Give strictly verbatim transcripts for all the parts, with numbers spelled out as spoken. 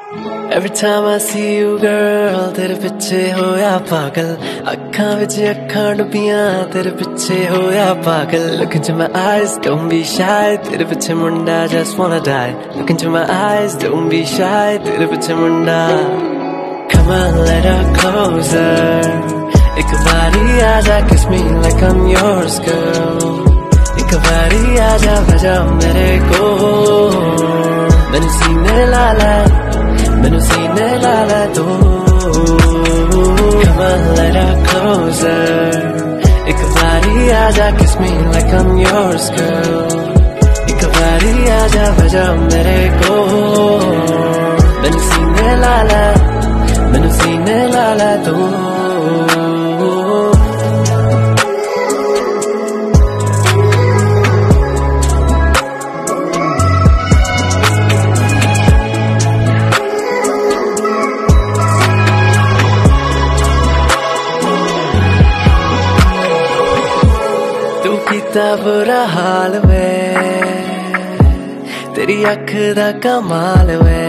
Every time I see you girl, तेरे पिछे होया पागल, अखां विच अखां डुबियां, तेरे पिछे होया पागल. Look into my eyes, don't be shy, तेरे पिछे मुंडा just wanna die. Look into my eyes, don't be shy, तेरे पिछे मुंडा. Come on, let her closer, एक बारी आजा kiss me like I'm yours girl. एक बारी आजा बजा मेरे को, मैनू सीने ला ला, मैनू सीने ला ला तू. Come on, let her closer, एक बारी आजा kiss me like I'm yours girl. एक बारी आजा बजा मेरे को, मैनू सीने ला ला, मैनू सीने ला ला तू. किता बुरा हाल वे, तेरी अख दा कमाल वे.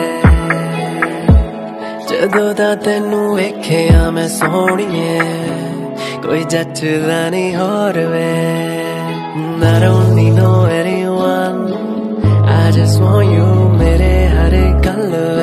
जदों दा तैनू वेखिया मैं सोहणीए, कोई जचदा नहीं होर वे. I don't need no anyone, I just want you मेरे हर गल.